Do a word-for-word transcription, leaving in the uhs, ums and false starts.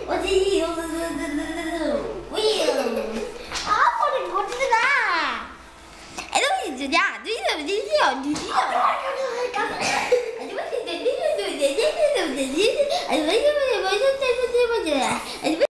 어디 아 머리 거지가 에너지 주냐 누이도 누이도 누이도 아니 뭐 근데 누이도 누이도 누이도 누이도 아니 왜 이러면 뭐 이렇게 해보지 아니